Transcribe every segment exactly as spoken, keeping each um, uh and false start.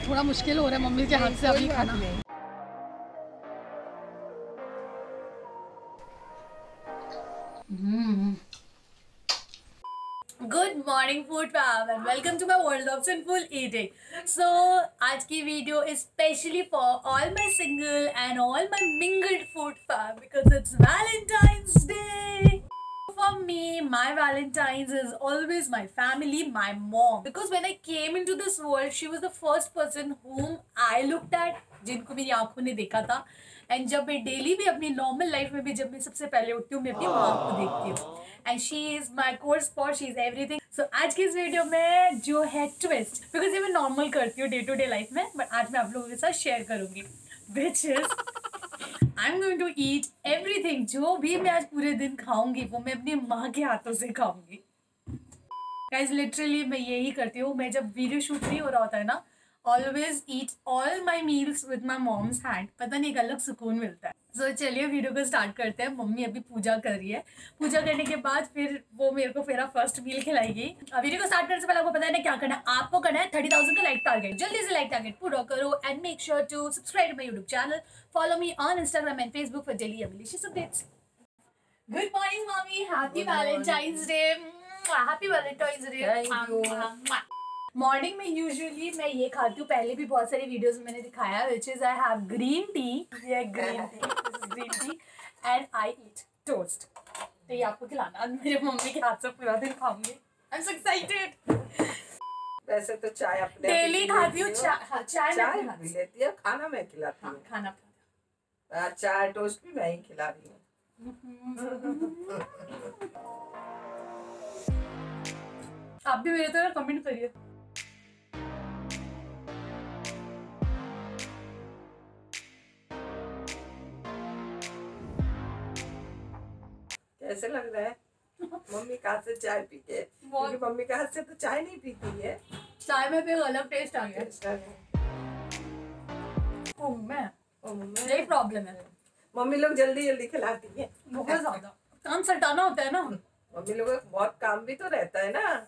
थोड़ा मुश्किल हो रहा है मम्मी के हाथ से अभी खाना। Good morning food fam and welcome to my world of simple eating. So आज की video is specially for all my single and all my mingled food fam because it's Valentine's Day. For me, my Valentine's is always my family, my mom. Because when I came into this world, she was the first person whom I looked at, जिनको मेरी आंखों ने देखा था. And जब मैं daily भी अपनी नॉर्मल लाइफ में भी जब मैं सबसे पहले उठती हूँ मैं अपनी माँ को देखती हूँ. And she is my core spot, she is everything. So आज की इस वीडियो में जो है ट्विस्ट, बिकॉज ये मैं नॉर्मल करती हूँ डे टू डे लाइफ में, बट आज मैं आप लोगों के साथ शेयर करूंगी, which is I am going to eat everything. जो भी मैं आज पूरे दिन खाऊंगी वो मैं अपनी माँ के हाथों से खाऊंगी. गाइज लिटरली मैं यही करती हूँ. मैं जब वीडियो शूट नहीं हो रहा होता है ना, always eat all my meals with my mom's hand. पता नहीं एक अलग सुकून मिलता है. सो so, चलिए वीडियो को स्टार्ट करते हैं. मम्मी अभी पूजा कर रही है. पूजा करने के बाद फिर वो मेरे को मेरा फर्स्ट मील खिलाएगी. वीडियो को स्टार्ट करने से पहले आपको पता है ना क्या करना है. आपको करना है थर्टी थाउजेंड का लाइक टारगेट. जल्दी से लाइक टारगेट पूरा करो and make sure to subscribe my YouTube channel. Follow me on Instagram and Facebook for daily amelicious updates. Good morning mummy. Happy Valentine's Day. Happy Valentine's Day. Morning में usually मैं ये खाती हूँ. पहले भी बहुत सारी वीडियोस में मैंने दिखाया, which is I have green tea. ये green tea, green tea and I eat toast. तो ये आपको खिलाना आज मेरे मम्मी के हाथ से पूरा दिन खाऊंगी. I am so excited. वैसे तो चाय अपने डेली खाती हूँ. चाय चाय मैं भी लेती है, खाना मैं खिलाती हूँ. खाना चाय टोस्ट भी मैं ही खिला रही हूँ. आप भी मेरे तरह कमेंट करिए. कैसे लग रहा है मम्मी के हाथ से चाय पी के? क्योंकि मम्मी के हाथ से तो चाय नहीं पीती है. चाय में भी अलग टेस्ट आ गया. ओह मैं यही प्रॉब्लम है. मम्मी लोग जल्दी जल्दी खिलाती है, बहुत ज्यादा काम सटाना होता है ना. मम्मी लोगों को बहुत काम भी तो रहता है ना.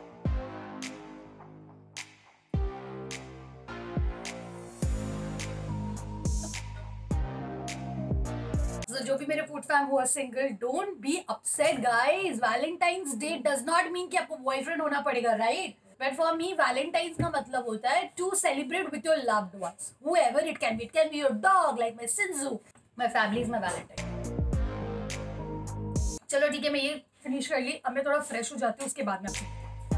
So, जो भी मेरे फूड फैम हुआ single, don't be upset guys. Valentine's Day does not mean कि आपको बॉयफ्रेंड होना पड़ेगा, right? But for me Valentine's का मतलब होता है to celebrate with your loved ones, however it can be. It can be your dog like my Sinju. My family is my Valentine. चलो ठीक है, मैं ये फिनिश कर ली. अब मैं थोड़ा फ्रेश हो जाती हूँ, उसके बाद में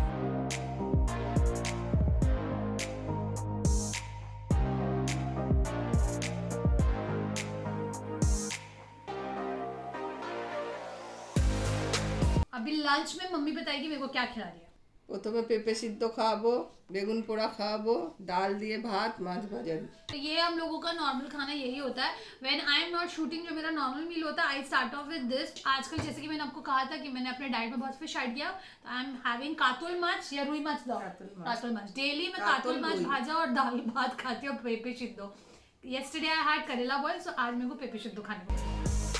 अभी लंच में मम्मी बताएगी मेरे को क्या खिला रही है. वो तो मैं पेपे सिद्धो खाबो, बेगुन पोड़ा खाबो, दाल दिए भात, माछ भजन. तो ये हम लोगों का नॉर्मल खाना यही होता है. When I am not shooting, जो मेरा नॉर्मल मील होता है, I start off with this. आजकल जैसे कि मैंने आपको कहा था कि मैंने अपने डाइट में बहुत फिश ऐड किया, तो आई एम हैविंग कातुल माछ या रुई माछ. दो कातुल माछ डेली मैं कातुल माछ भाजा और दाल भात खाती हूँ. पेपे सिद्धो. Yesterday I had karela boil, so आज मेरे को पेपे सिद्धो खाने को.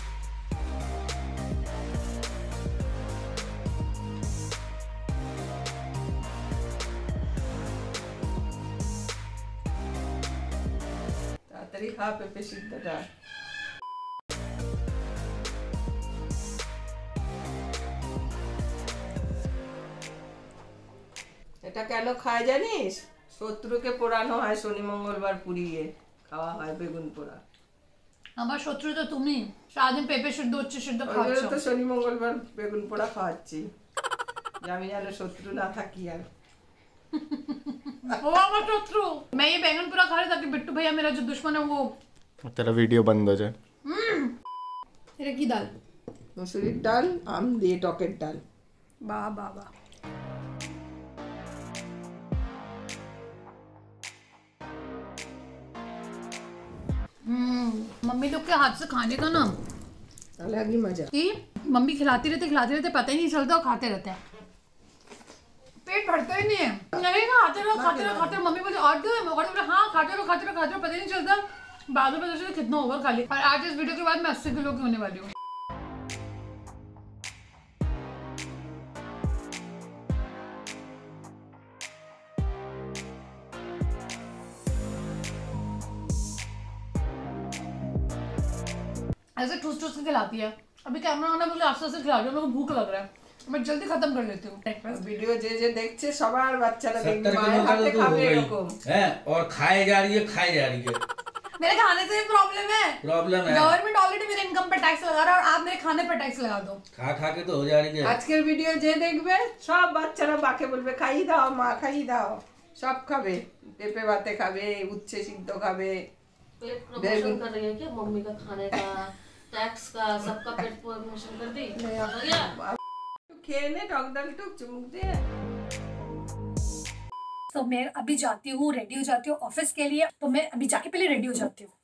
तरी खा पेपे सिद्धो दा. এটা কেন খায় জানিস? শত্রুকে পোড়ানো হয় শনি মঙ্গলবার পুড়িয়ে খাওয়া হয় বেগুন পোড়া. আমার শত্রু তো তুমি. সারাদিন পেঁপে সিদ্ধ হচ্ছে সিদ্ধ খাচ্ছ. তো শনি মঙ্গলবার বেগুন পোড়া খাওয়াচ্ছি যে আমি যেন শত্রু না থাকি. আর वो আমার শত্রু. मैं ये बैंगन पूरा खा रही ताकि बिट्टू भैया मेरा जो दुश्मन है वो तेरा वीडियो बंद हो जाए. तेरे की दाल, मसूरी डाल, आम दिए टॉकेट डाल. वाह वाह वाह. हम्म मम्मी लोग के हाथ से खाने का ना अलग ही मजा. कि मम्मी खिलाती रहते खिलाते रहते पता ही नहीं चलता और खाते रहते हैं. पेट भरता ही नहीं है. नहीं खाते रहो खाते रहो खाते रहो. मम्मी बोले और दो, मैं बोले हाँ खाते रहो खाते रहो खाते रहो. पता ही नहीं चलता बाद में पता चलता कितना ओवर खा लिया. और आज इस वीडियो के बाद मैं अस्सी किलो की होने वाली हूँ. ऐसे ठूस ठूस के खिलाती है। अभी कैमरा वाला बोले आस्ते आस्ते खिला रही हूँ, मेरे को भूख लग रहा है, मैं जल्दी खत्म कर लेती हूँ। ভিডিও যে যে দেখছে সবার বাচ্চারা দেখবে सत्तर মায়ের किलो হাতে तो हो খাবে गई এরকম। है और खाए जा रही है खाए जा रही है। मेरे खाने से प्रॉब्लम है, प्रॉब्लम है, गवर्नमेंट ऑलरेडी मेरे इनकम पे टैक्स लगा रहा है और आप मेरे खाने पे टैक्स लगा दो। खा खा के तो हो जा रही है। আজকের ভিডিও যে দেখবে সব বাচ্চারা মাকে বলবে খাইয়ে দাও মা খাইয়ে দাও, সব খাবে, পেঁপে ভাতে খাবে, উচ্ছে সিদ্ধ খাবে। पेट प्रमोशन कर रही है क्या मम्मी का खाने का टैक्स का सबका पेट प्रमोशन कर दी हो गया। খেয়ে নে টক ডাল টুক চুমুক দিয়ে। तो मैं अभी जाती हूँ, रेडी हो जाती हूँ ऑफिस के लिए। तो मैं अभी जाके पहले रेडी हो जाती हूँ।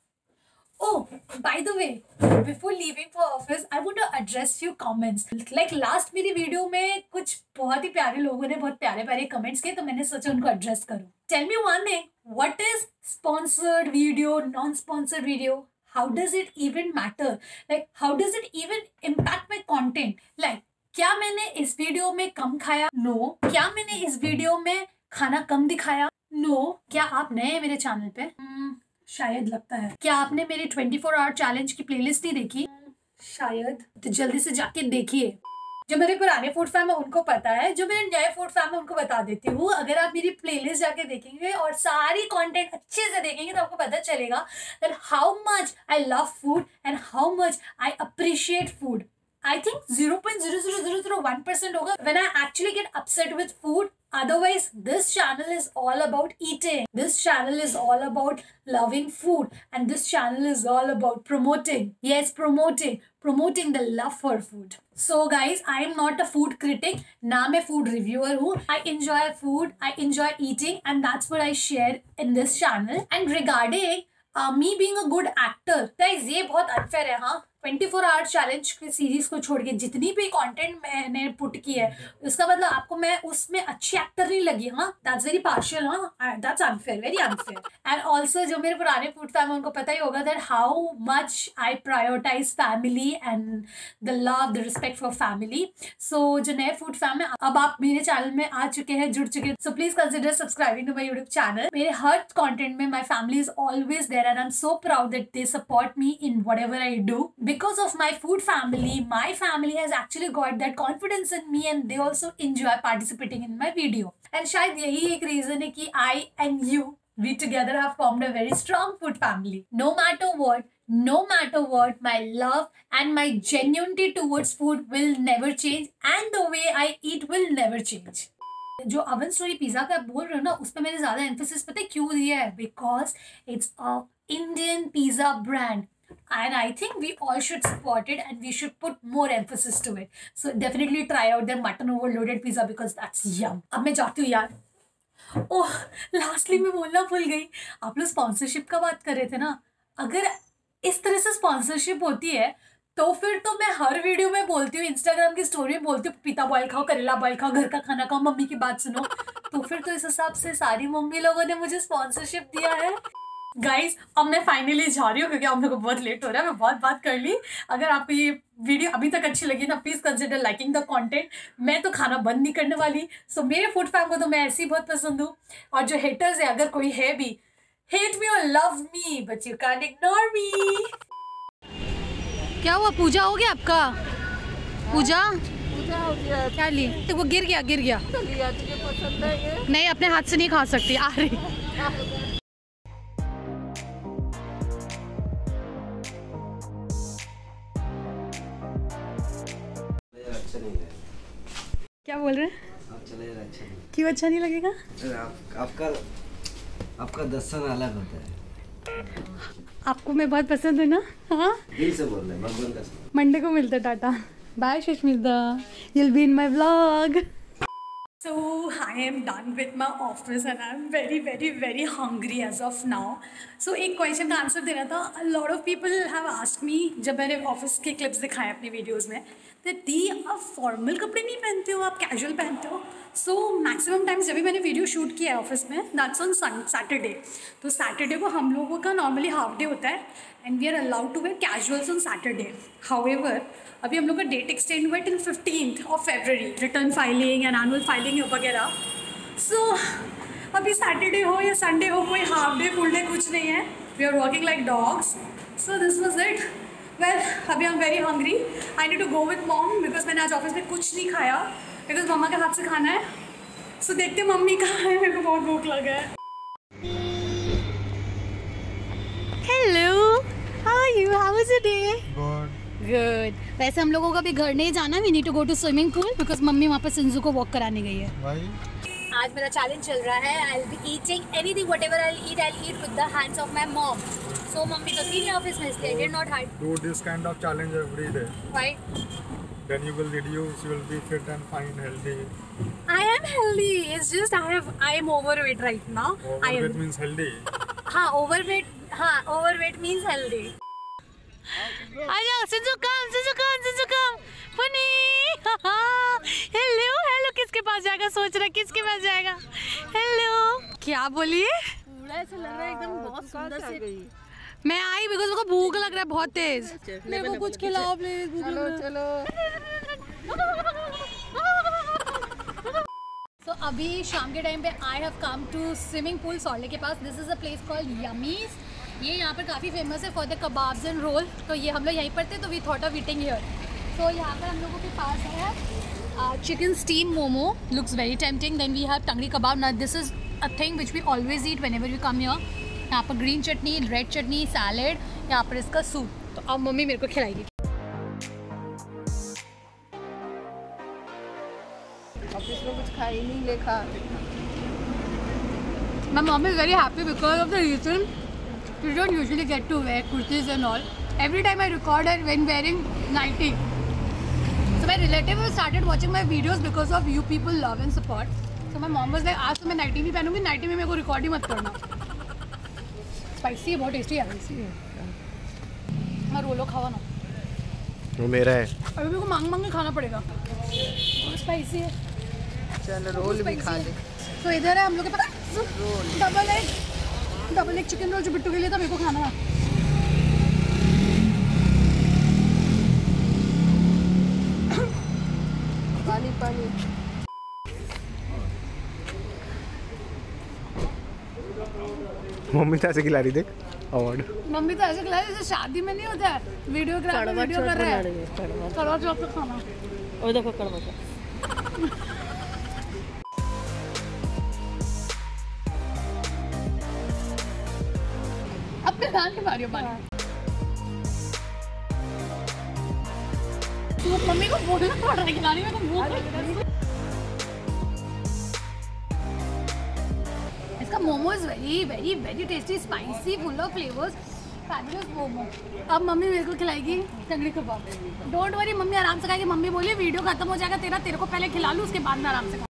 Oh by the way, before leaving for office I want to address few comments. Like last मेरी वीडियो में कुछ बहुत ही प्यारे लोगों ने बहुत प्यारे प्यारे कमेंट्स किए, तो मैंने सोचा उनको एड्रेस करूँ। Tell me one thing, what is sponsored video, non sponsored video? How does it even matter? Like how does it even impact my content? Like क्या मैंने इस वीडियो में कम खाया? No no. क्या मैंने इस वीडियो में खाना कम दिखाया? No no. क्या आप नए हैं मेरे चैनल पे? hmm, शायद लगता है। क्या आपने मेरे ट्वेंटी फोर आवर चैलेंज की प्लेलिस्ट नहीं देखी? hmm, शायद। तो जल्दी से जाके देखिए। जो मेरे पुराने फूड फैम है उनको पता है, जो मेरे नए फूड फैम है उनको बता देती हूँ। अगर आप मेरी प्लेलिस्ट जाके देखेंगे और सारी कंटेंट अच्छे से देखेंगे तो आपको पता चलेगा that how much I love food and how much I appreciate food. I think zero point zero zero zero zero one percent होगा when I actually get upset with food. Otherwise, this channel is all about eating. This channel is all about loving food. And this channel is all about promoting. Yes, promoting. Promoting the love for food. So guys, I am not a food critic. ना मैं food reviewer हूँ. I enjoy food. I enjoy eating. And that's what I share in this channel. And regarding uh, me being a good actor, guys, ये बहुत unfair है हाँ। Twenty four hour challenge की series को छोड़ के जितनी भी कंटेंट मैंने पुट की है, उसका मतलब आपको मैं उसमें अच्छी एक्टर नहीं लगी? हाँ, दैट्स वेरी पार्शियल। हाँ, that's unfair, very unfair. And also जो मेरे पुराने फूड फैम है उनको पता ही होगा that how much I prioritize family and the love the respect for family. So जो नए फूड फैम है, अब आप मेरे चैनल में आ चुके हैं, जुड़ चुके हैं, so please consider subscribing to my YouTube channel. मेरे हर कॉन्टेंट में my family is always there and I am so proud that they support me in whatever I do. Because of my food family, my family has actually got that confidence in me and they also enjoy participating in my video. And शायद यही एक reason है कि I and you, we together have formed a very strong food family. No matter what, no matter what, my love and my genuinity towards food will never change and the way I eat will never change. जो Oven Story pizza का बोल रहे हो ना, उस पर मैंने ज़्यादा एम्फेसिस पता है क्यों दिया है? Because it's a Indian pizza brand. And I think we all should support it and we should put more emphasis to it. So definitely try out their mutton overloaded pizza because that's yum. अब मैं जाती हूँ यार। ओह lastly मैं बोलना भूल गई, आप लोग स्पॉन्सरशिप का बात कर रहे थे ना, अगर इस तरह से स्पॉन्सरशिप होती है तो फिर तो मैं हर वीडियो में बोलती हूँ, इंस्टाग्राम की स्टोरी में बोलती हूँ पपीता बॉयल खाओ, करेला बॉयल खाओ, घर का खाना खाओ, मम्मी की बात सुनो। तो फिर तो इस हिसाब से सारी मम्मी लोगों ने मुझे स्पॉन्सरशिप दिया है। गाइज अब मैं फाइनली जा रही हूँ क्योंकि आप लोगों को बहुत लेट हो रहा है, मैं बहुत बात कर ली। अगर आपको ये वीडियो अभी तक अच्छी लगी ना, please consider liking the content. मैं तो खाना बंद नहीं करने वाली। सो so, मेरे फूड फैम को तो मैं ऐसे ही बहुत पसंद हूँ, और जो हेटर्स है अगर कोई है भी, हेट मी और love me but you can ignore me. क्या हुआ, पूजा हो गया आपका? पूजा पूजा हो गया। क्या ली? तो वो गिर गया गिर गया लिया, तुझे पसंद है ये? नहीं, अपने हाथ से नहीं खा सकती। आ रही अच्छा नहीं है। क्या बोल रहे हैं? आप चले जाइए, अच्छा नहीं। क्यों अच्छा नहीं लगेगा? आप, आपका आपका दर्शन अलग होता है। आपको मैं बहुत पसंद हूँ ना? हाँ, दिल से बोल रहे हैं, भगवान का। मंडे को मिलते, tata bye Sushmita, you'll be in my vlog. So I am done with my office and I'm very very very hungry as of now. So एक क्वेश्चन का आंसर देना था। A lot of people have asked me जब मैंने office के clips दिखाए अपनी videos में, that दी आप फॉर्मल कपड़े नहीं पहनते हो, आप कैजुअल पहनते हो। सो मैक्सिमम टाइम्स जब भी मैंने वीडियो शूट किया है ऑफिस में, दैट्स ऑन सैटरडे। तो सैटरडे को हम लोगों का नॉर्मली हाफ डे होता है and we are allowed to wear casuals on Saturday. However अभी हम लोग का डेट एक्सटेंड हुआ till fifteenth of February, return filing and annual filing वगैरह। सो अभी सैटरडे हो या संडे हो, कोई हाफ डे फुल डे कुछ नहीं है, we are working like dogs. So this was it. Well अभी I am very hungry. I need to go with mom because मैंने आज ऑफिस में कुछ नहीं खाया बिकॉज मम्मा के हाथ से खाना है. सो so, देखते मम्मी कहाँ है. मेरे को बहुत भूख लगा है. Hello, how are you? How was your day? Good. वैसे हम लोगों का भी घर नहीं जाना. We need to go to swimming pool because mummy वहाँ पर सिंजू को वॉक कराने गई है. आज मेरा चैलेंज चल रहा है. I will be eating anything whatever I will eat I will eat with the hands of my mom. So mummy तो थी नहीं ऑफिस में इसलिए I did not hide. Do this kind of challenge every day. Why? Then you will reduce, you will be fit and fine, healthy. I am healthy. It's just I have I am overweight right now. I Overweight am. means healthy. हाँ overweight. हाँ overweight means healthy. आजा Sinju come Sinju come Sinju come funny. Hello hello किसके पास जाएगा? सोच रहा किसके पास जाएगा. हेलो क्या बोलिए? पूरा ऐसा लग रहा है एकदम बहुत सुंदर से. मैं आई बिकॉज मेरे को भूख लग रहा है बहुत तेज. मेरे को कुछ खिलाओ प्लीज. चलो चलो. तो so, अभी शाम के टाइम पे I have come to swimming pool सॉल्टे के पास. This is a place called yummies. ये यहाँ पर काफ़ी फेमस है for the kebabs and roll. तो ये हम लोग यहीं पर थे तो we thought of eating here. तो यहाँ पर हम लोगों के पास है chicken steam momo. Looks very tempting. Then we have tangri kebab. ना this is a thing which we always eat whenever we come here. यहाँ पर green chutney, red chutney, salad. यहाँ पर इसका सूप. तो अब मम्मी मेरे को खिलाएगी. ऑफिस में कुछ खा ही नहीं लेखा. My mom is very happy because of the reason we don't usually get to wear kurtis and all. Every time I record her when wearing nightie. So my relative has started watching my videos because of you people love and support. So my mom was like, आज तो मैं nightie नहीं पहनूंगी. nightie में मेरे को record ही मत करना. Spicy है, बहुत tasty है. Spicy है. मैं रोलो खावा ना. वो मेरा है. अभी मेरे को मांग मांग के खाना पड़ेगा. बहुत स्पाइसी है. चल रोल भी खा ले. तो इधर है हम लोग के पास double egg double egg chicken roll जो बिट्टू के लिए था मेरे को खाना है. पानी पानी. मम्मी तो ऐसे खिला रही देख अवार्ड. मम्मी तो ऐसे खिलाए जैसे शादी में नहीं होता है. वीडियोग्राफर वीडियो कर रहे हैं. कड़वा चौथ का खाना. और देखो कड़वा चौथ. अपने दान के मारियो पानी. तो मम्मी को बोलना पड़ रहा है खिलाने में. को भूख. इसका momo is very very very tasty, spicy, full of flavours. Fabulous momo. अब मम्मी मेरे को खिलाएगी टंगड़ी कबाब. डोंट वरी मम्मी आराम से खाएगी. मम्मी बोली वीडियो खत्म हो जाएगा तेरा, तेरे को पहले खिला लूँ उसके बाद में आराम से खा.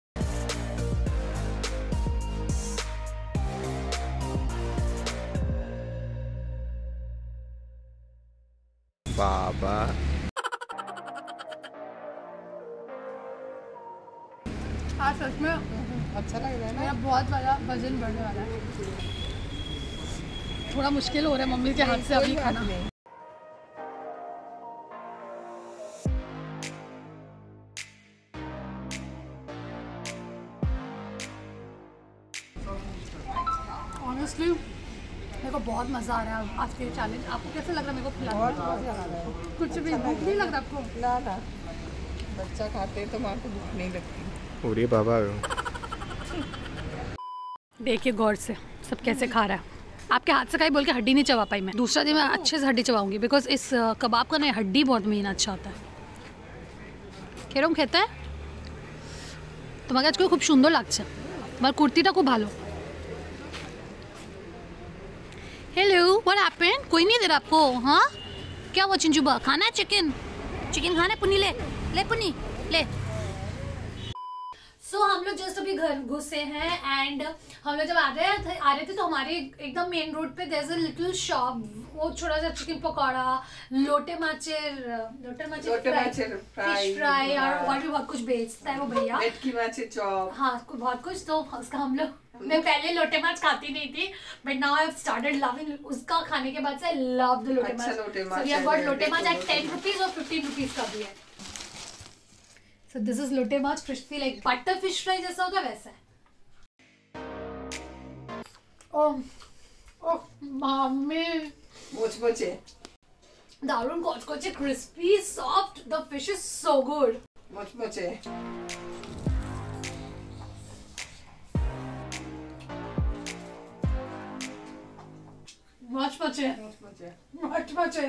बाबा हाँ सच में अच्छा लग रहा है ना. मेरा बहुत बड़ा वजन बढ़ने वाला है. थोड़ा मुश्किल हो रहा है मम्मी के हाथ से अभी खाना. ऑनेस्टली मेरे को बहुत मज़ा आ रहा है आज के चैलेंज. आपको कैसे लग रहा है मेरे को खिलाने बहुत में? मजा आ रहा है. कुछ भी भूख नहीं लग रहा आपको? ना ना बच्चा खाते तो माँ को भूख नहीं लगती. अरे बाबा देखिए गौर से सब कैसे खा रहा है. आपके हाथ से खाई बोल के हड्डी नहीं चबा पाई मैं. दूसरा दिन मैं अच्छे से हड्डी चबाऊंगी बिकॉज इस कबाब का ना हड्डी बहुत मेन अच्छा होता है. কেরম খেতে তোমাকে আজকে খুব সুন্দর লাগছে. আমার কুর্তিটা খুব ভালো. Hello what happened? कोई नहीं दे रहा आपको? हाँ क्या हुआ चिंजुबा? खाना है चिकन? चिकन खाना है? पुनी ले ले पुनी ले. सो so, हम लोग जस्ट अभी घर घुसे हैं एंड हम लोग जब आ रहे थे आ रहे थे तो हमारे एकदम मेन रोड पे there is a little shop. वो छोटा सा चिकन पकौड़ा, लोटे माचेर लोटे माचेर लोटे माचेर फ्राई, फिश फ्राई और और भी बहुत कुछ बेचता है वो भैया. मेटकी माछी चॉप. हाँ बहुत कुछ. तो उसका हम लोग मैं पहले लोटे माछ खाती नहीं थी but now I have started loving. उसका खाने के बाद से आई लव द लोटे माछ. अच्छा लोटे माछ. सो वी हैव गॉट लोटे माछ एट टेन रुपीस और फिफ्टीन रुपीस का भी है. सो दिस इज लोटे माछ crispy like butter fish fry जैसा होता है वैसा है. ओह ओह मम्मी मोच मोचे. दारुण कोचकोचे, crispy, soft. The fish is so good. मुचमुचे। मुचमुचे, मुचमुचे। मुचमुचे।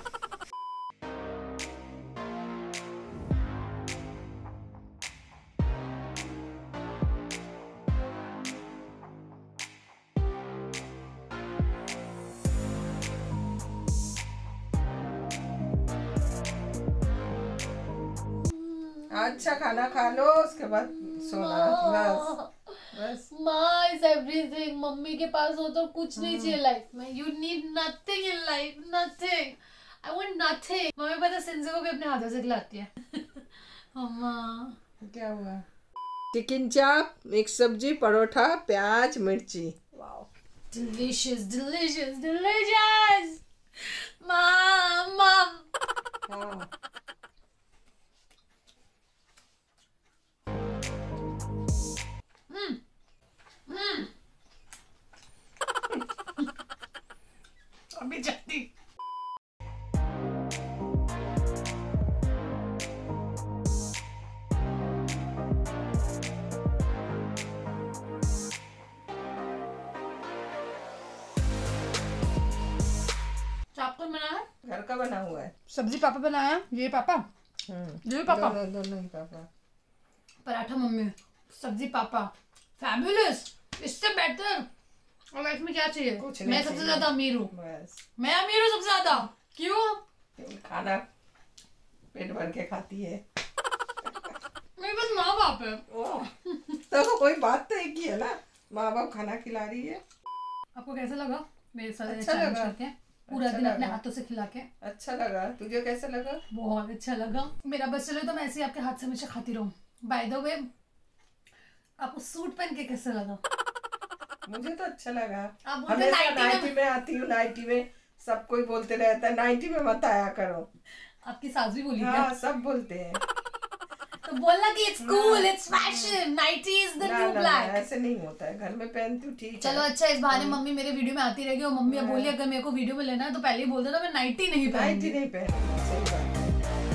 अच्छा खाना खा लो, उसके बाद सोना। बस बस। माँ इज एवरीथिंग। मम्मी के पास हो तो कुछ नहीं चाहिए लाइफ में। You need nothing in life, nothing. I want nothing. Mummy पता सिंजे को भी अपने हाथों से खिलाती है। मम्मा क्या हुआ? चिकन चाप, मिक्स सब्जी, परोठा, प्याज, मिर्ची। Wow, delicious delicious delicious. मम मम। हाँ। अभी जाती। चाप कौन बनाया? घर का बना हुआ है। सब्जी पापा बनाया। ये पापा, हम्म। ये पापा, दोनों दोनों ही पापा। पराठा मम्मी, सब्जी पापा। फैबुलस। इससे बेटर और लाइफ में क्या चाहिए? कुछ नहीं मैं सबसे चाहिए। ज्यादा अमीर हूँ। बस मैं अमीर हूँ सबसे ज्यादा। क्यों? खाना पेट भर के खाती है। मेरे पास माँ बाप है। ओह, तो कोई बात तो एक ही है ना, माँ बाप खाना खिला रही है। आपको कैसा लगा मेरे साथ अच्छा चैलेंज लगा। करके? पूरा अच्छा दिन अपने लगा। हाथों से खिला के। अच्छा लगा। तुझे कैसा लगा? बहुत अच्छा लगा। मेरा बस चले तो मैं ऐसे ही आपके हाथ से हमेशा खाती रहूं। बाय द वे, आपको सूट पहन के कैसा लगा? मुझे तो अच्छा लगा। आप बोलते हमेशा नाइटी में- नाइटी में आती हूँ, नाइटी में सब कोई बोलते रहता है नाइटी में मत आया करो। आपकी सास भी बोली क्या? हाँ, सब बोलते हैं। तो बोलना कि it's cool, it's fashion, nighty is the ना, न्यू ना, ना, ब्लैक। ऐसे नहीं होता है। घर में पहनती हूँ, ठीक चलो है। अच्छा, इस बहाने मम्मी मेरे वीडियो में आती रहेगी और मम्मी अब बोली अगर मेरे को वीडियो में लेना है तो पहले ही बोल देना मैं नाइटी नहीं नाइटी पहनूंगी। नहीं पहनती, सही बात है।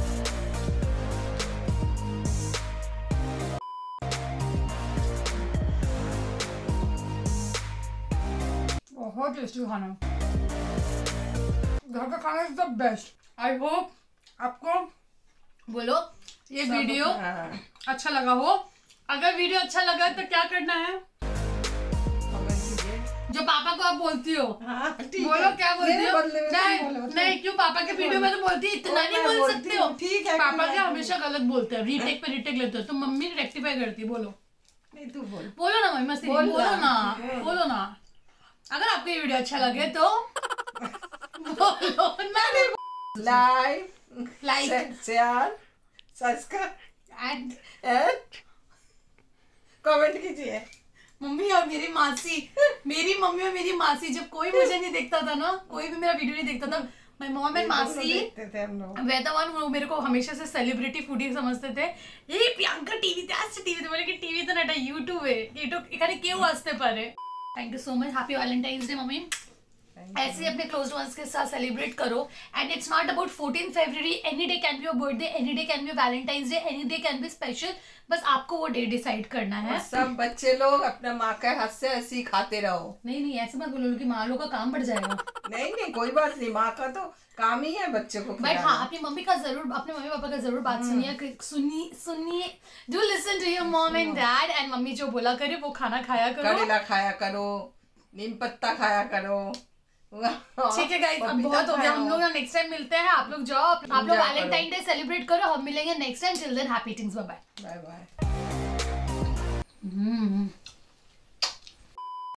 बहुत टेस्टी खाना। घर का खाना is the best. I hope आपको बोलो ये सब- वीडियो हाँ, अच्छा लगा हो। अगर वीडियो अच्छा लगा तो क्या करना है? कमेंट कीजिए। जो पापा को आप बोलती हो हाँ, ठीक बोलो, है। क्या बोलती मेरे हो? बदले में तुम नहीं बोलो, तुम- नहीं, क्यों? पापा के वीडियो में तो बोलती इतना वो नहीं मैं बोल बोलती सकते हो। हूँ, ठीक है, पापा क्यों क्या मैं हमेशा गलत बोलते हैं, रीटेक पे रीटेक लेते हो। तो मम्मी रेक्टिफाई करती है। बोलो नहीं, तू बोल। बोलो ना मम्मी, मस्ती नहीं, बोल बोलो ना। ना, बोलो ना। अगर आपको ये वीडियो अच्छा लगे तो बोलो ना। Like like share subscribe and and comment कीजिए। मम्मी और मेरी मासी, मेरी मम्मी और मेरी मासी, जब कोई मुझे नहीं देखता था ना, कोई भी मेरा वीडियो नहीं देखता था, माय मॉम एंड मासी देखते थे हम लोग। वे द वन, वो मेरे को हमेशा से सेलिब्रिटी फूडी समझते थे। ये प्रियंका टीवी তে আসছে, टीवी তে বলে কি टीवी তে না, এটা ইউটিউবে, এটা এখানে কেউ আসতে পারে। Thank you so much. Happy Valentine's day mummy. ऐसे अपने क्लोज वंस के साथ सेलिब्रेट करो। And it's not about fourteen February, any day can be your birthday, any day can be valentine's day, any day can be special. बस आपको वो day decide करना है। सब बच्चे लोग अपना माँ के हाथ से ऐसे ही खाते रहो। नहीं नहीं, ऐसे मत बोलो कि माँ लोग का काम बढ़ जाएगा। नहीं नहीं, कोई बात नहीं, माँ का तो काम ही है बच्चे को बट खिलाना। हाँ, अपनी मम्मी का जरूर, अपने मम्मी पापा का जरूर बात सुनिए, सुनिए सुनिए। Do listen to your mom and dad. And mummy जो बोला करे वो खाना खाया करो। करेला खाया करो, नीम पत्ता खाया करो। ठीक है गाइस, अब पपीता बहुत हो गया। खाया हम लोग ना नेक्स्ट टाइम मिलते हैं। आप लोग जाओ, आप लोग जाओ वैलेंटाइन डे सेलिब्रेट करो। हम मिलेंगे next time. Till then happy things, bye bye. Bye bye.